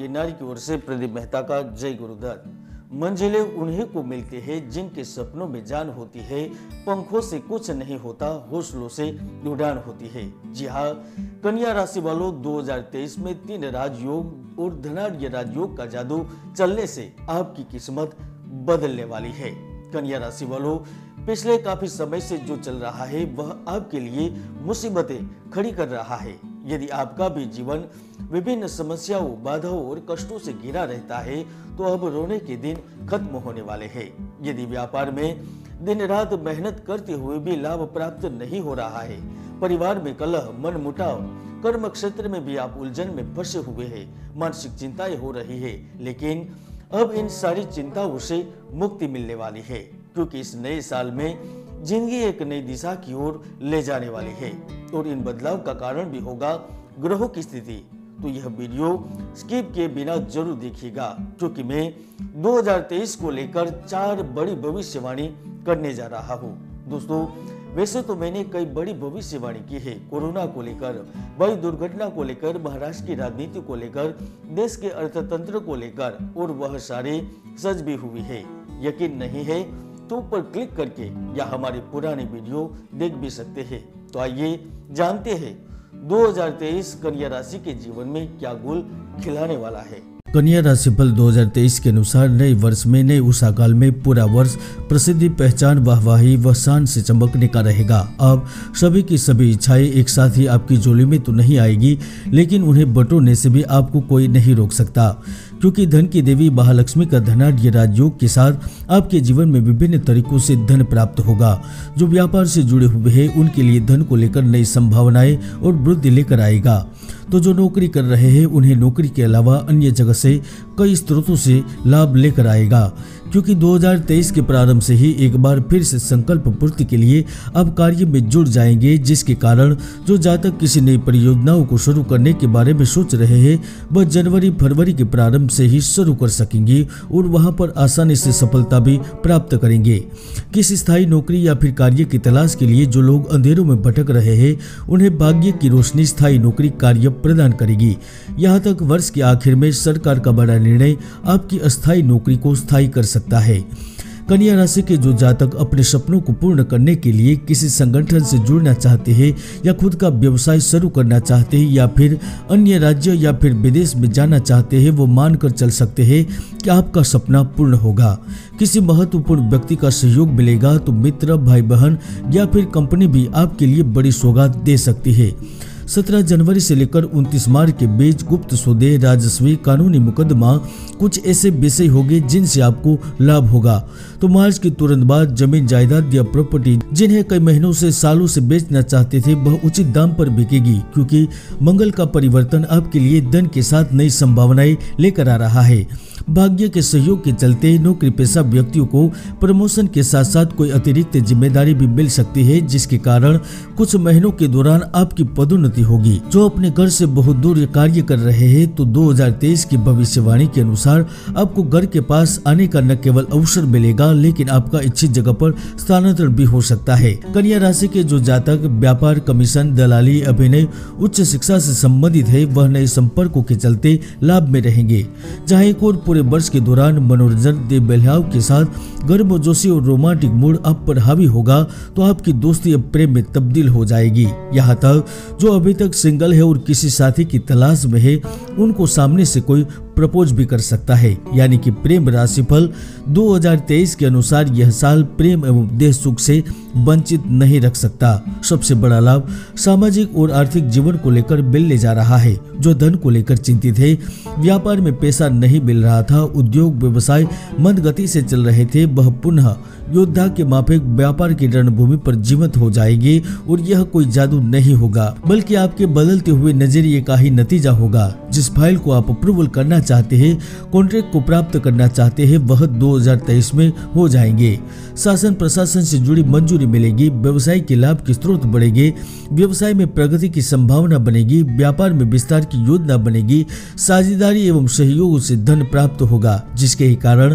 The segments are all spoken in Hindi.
गिरनारी की ओर से प्रदीप मेहता का जय गुरुदत्त। मंजिलें उन्हीं को मिलती है जिनके सपनों में जान होती है, पंखों से कुछ नहीं होता, हौसलों से उड़ान होती है। जी हाँ, कन्या राशि वालों 2023 में 3 राजयोग और धनाढ्य राजयोग का जादू चलने से आपकी किस्मत बदलने वाली है। कन्या राशि वालों, पिछले काफी समय से जो चल रहा है वह आपके लिए मुसीबतें खड़ी कर रहा है। यदि आपका भी जीवन विभिन्न समस्याओं, बाधाओं और कष्टों से घिरा रहता है तो अब रोने के दिन खत्म होने वाले हैं। यदि व्यापार में दिन रात मेहनत करते हुए भी लाभ प्राप्त नहीं हो रहा है, परिवार में कलह, मनमुटाव, कर्म क्षेत्र में भी आप उलझन में फंसे हुए हैं, मानसिक चिंताएं हो रही है, लेकिन अब इन सारी चिंताओं से मुक्ति मिलने वाली है, क्योंकि इस नए साल में जिंदगी एक नई दिशा की ओर ले जाने वाली है और इन बदलाव का कारण भी होगा ग्रहों की स्थिति। तो यह वीडियो स्किप किए बिना जरूर देखिएगा, क्योंकि मैं 2023 को लेकर 4 बड़ी भविष्यवाणी करने जा रहा हूँ। दोस्तों, वैसे तो मैंने कई बड़ी भविष्यवाणी की है, कोरोना को लेकर, वायु दुर्घटना को लेकर, महाराष्ट्र की राजनीति को लेकर, देश के अर्थतंत्र को लेकर, और वह सारे सच भी हुई है। यकीन नहीं है तो ऊपर क्लिक करके या हमारी पुरानी वीडियो देख भी सकते हैं। तो आइए जानते हैं 2023 कन्या राशि के जीवन में क्या गुल खिलाने वाला है। कन्या राशिफल 2023 के अनुसार नए वर्ष में नए उषा काल में पूरा वर्ष प्रसिद्धि, पहचान, वाहवाही व शान से चमकने का रहेगा। अब सभी की सभी इच्छाएं एक साथ ही आपकी झोली में तो नहीं आएगी, लेकिन उन्हें बटोरने से भी आपको कोई नहीं रोक सकता, क्योंकि धन की देवी महालक्ष्मी का धनाढ्य राजयोग के साथ आपके जीवन में विभिन्न तरीकों से धन प्राप्त होगा। जो व्यापार से जुड़े हुए हैं उनके लिए धन को लेकर नई संभावनाएं और वृद्धि लेकर आएगा। तो जो नौकरी कर रहे हैं उन्हें नौकरी के अलावा अन्य जगह से कई स्रोतों से लाभ लेकर आएगा, क्योंकि 2023 के प्रारंभ से ही एक बार फिर से संकल्प पूर्ति के लिए आप कार्य में जुड़ जाएंगे, जिसके कारण जो जातक किसी नई परियोजनाओं को शुरू करने के बारे में सोच रहे हैं वह जनवरी फरवरी के प्रारंभ से ही शुरू कर सकेंगे और वहां पर आसानी से सफलता भी प्राप्त करेंगे। किसी स्थायी नौकरी या फिर कार्य की तलाश के लिए जो लोग अंधेरों में भटक रहे हैं उन्हें भाग्य की रोशनी स्थायी नौकरी कार्य प्रदान करेगी। यहाँ तक वर्ष के आखिर में सरकार का बड़ा निर्णय आपकी अस्थायी नौकरी को स्थायी कर सकता है। कन्या राशि के जो जातक अपने सपनों को पूर्ण करने के लिए किसी संगठन से जुड़ना चाहते हैं या खुद का व्यवसाय शुरू करना चाहते हैं या फिर अन्य राज्य या फिर विदेश में जाना चाहते हैं, वो मानकर चल सकते हैं कि आपका सपना पूर्ण होगा। किसी महत्वपूर्ण व्यक्ति का सहयोग मिलेगा तो मित्र, भाई बहन या फिर कंपनी भी आपके लिए बड़ी सौगात दे सकती है। 17 जनवरी से लेकर 29 मार्च के बीच गुप्त सौदे, राजस्वी, कानूनी मुकदमा कुछ ऐसे विषय होंगे जिनसे आपको लाभ होगा। तो मार्च के तुरंत बाद जमीन, जायदाद या प्रॉपर्टी जिन्हें कई महीनों से, सालों से बेचना चाहते थे वह उचित दाम पर बिकेगी, क्योंकि मंगल का परिवर्तन आपके लिए धन के साथ नई संभावनाएं लेकर आ रहा है। भाग्य के सहयोग के चलते नौकरी पेशा व्यक्तियों को प्रमोशन के साथ साथ कोई अतिरिक्त जिम्मेदारी भी मिल सकती है, जिसके कारण कुछ महीनों के दौरान आपकी पदोन्नति होगी। जो अपने घर से बहुत दूर कार्य कर रहे हैं तो 2023 की भविष्यवाणी के अनुसार आपको घर के पास आने का न केवल अवसर मिलेगा, लेकिन आपका इच्छित जगह पर स्थानांतरण भी हो सकता है। कन्या राशि के जो जातक व्यापार, कमीशन, दलाली, अभिनय, उच्च शिक्षा से संबंधित है वह नए संपर्कों के चलते लाभ में रहेंगे। जहाँ एक और पूरे वर्ष के दौरान मनोरंजन, देव बहलाव के साथ गर्मजोशी और रोमांटिक मूड आप पर हावी होगा, तो आपकी दोस्ती अब प्रेम में तब्दील हो जाएगी। यहाँ तक जो अभी तक सिंगल है और किसी साथी की तलाश में है उनको सामने से कोई प्रपोज भी कर सकता है। यानी कि प्रेम राशिफल 2023 के अनुसार यह साल प्रेम एवं देह सुख से वंचित नहीं रख सकता। सबसे बड़ा लाभ सामाजिक और आर्थिक जीवन को लेकर मिलने जा रहा है। जो धन को लेकर चिंतित है, व्यापार में पैसा नहीं मिल रहा था, उद्योग व्यवसाय मंद गति से चल रहे थे, वह पुनः योद्धा के माफिक व्यापार की रणभूमि पर जीवंत हो जाएगी। और यह कोई जादू नहीं होगा, बल्कि आपके बदलते हुए नजरिए का ही नतीजा होगा। जिस फाइल को आप अप्रूवल करना चाहते हैं, कॉन्ट्रैक्ट को प्राप्त करना चाहते हैं, वह 2023 में हो जाएंगे। शासन प्रशासन से जुड़ी मंजूरी मिलेगी, व्यवसाय के लाभ के स्रोत बढ़ेंगे, व्यवसाय में प्रगति की संभावना बनेगी, व्यापार में विस्तार की योजना बनेगी, साझेदारी एवं सहयोग से धन प्राप्त होगा, जिसके ही कारण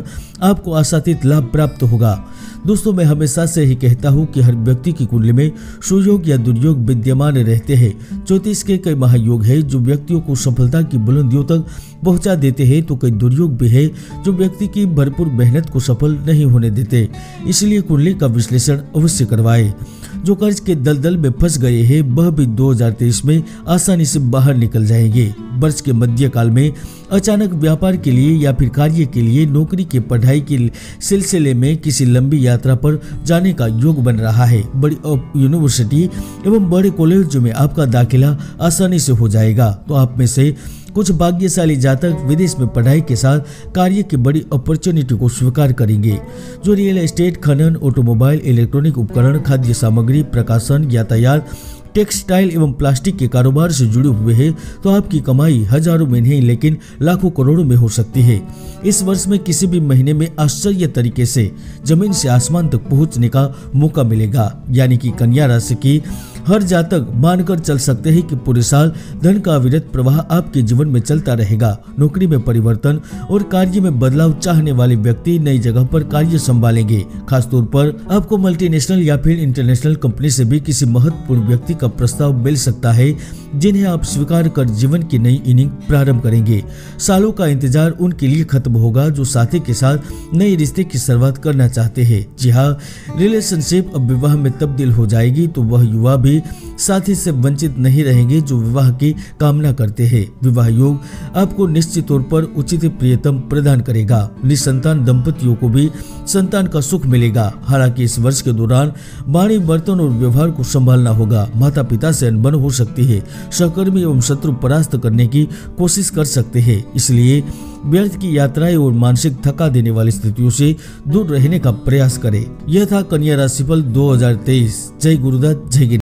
आपको आशातीत लाभ प्राप्त होगा। दोस्तों, मैं हमेशा से ही कहता हूँ कि हर व्यक्ति की कुंडली में सुयोग या दुर्योग विद्यमान रहते हैं। ज्योतिष के कई महायोग है जो व्यक्तियों को सफलता की बुलंदियों तक पहुंचा देते हैं, तो कई दुर्योग भी है जो व्यक्ति की भरपूर मेहनत को सफल नहीं होने देते। इसलिए कुंडली का विश्लेषण अवश्य करवाएं। जो कर्ज के दलदल में फंस गए हैं वह भी 2023 में आसानी से बाहर निकल जाएंगे। वर्ष के मध्य काल में अचानक व्यापार के लिए या फिर कार्य के लिए, नौकरी के पढ़ाई के सिलसिले में किसी लंबी यात्रा पर जाने का योग बन रहा है। बड़ी यूनिवर्सिटी एवं बड़े कॉलेजों में आपका दाखिला आसानी से हो जाएगा। तो आप में से कुछ भाग्यशाली जातक विदेश में पढ़ाई के साथ कार्य की बड़ी अपॉर्चुनिटी को स्वीकार करेंगे। जो रियल एस्टेट, खनन, ऑटोमोबाइल, इलेक्ट्रॉनिक उपकरण, खाद्य सामग्री, प्रकाशन, यातायात, टेक्सटाइल एवं प्लास्टिक के कारोबार से जुड़े हुए हैं, तो आपकी कमाई हजारों में नहीं लेकिन लाखों करोड़ों में हो सकती है। इस वर्ष में किसी भी महीने में आश्चर्य तरीके से जमीन से आसमान तक पहुंचने का मौका मिलेगा। यानी कि कन्या राशि की हर जातक मानकर चल सकते हैं कि पूरे साल धन का अविरत प्रवाह आपके जीवन में चलता रहेगा। नौकरी में परिवर्तन और कार्य में बदलाव चाहने वाले व्यक्ति नई जगह पर कार्य संभालेंगे। खासतौर पर आपको मल्टीनेशनल या फिर इंटरनेशनल कंपनी से भी किसी महत्वपूर्ण व्यक्ति का प्रस्ताव मिल सकता है, जिन्हें आप स्वीकार कर जीवन की नई इनिंग प्रारंभ करेंगे। सालों का इंतजार उनके लिए खत्म होगा जो साथी के साथ नए रिश्ते की शुरुआत करना चाहते हैं। जी हाँ, रिलेशनशिप अब विवाह में तब्दील हो जाएगी, तो वह युवा भी साथी से वंचित नहीं रहेंगे जो विवाह की कामना करते हैं। विवाह योग आपको निश्चित तौर पर उचित प्रियतम प्रदान करेगा। निसंतान दंपतियों को भी संतान का सुख मिलेगा। हालांकि इस वर्ष के दौरान वाणी, बर्तन और व्यवहार को संभालना होगा। माता पिता से अनबन हो सकती है। सहकर्मी एवं शत्रु परास्त करने की कोशिश कर सकते हैं। इसलिए व्यर्थ की यात्राएं और मानसिक थका देने वाली स्थितियों से दूर रहने का प्रयास करें। यह था कन्या राशिफल 2023। जय गुरुदत्त, जय गिरिनाथ।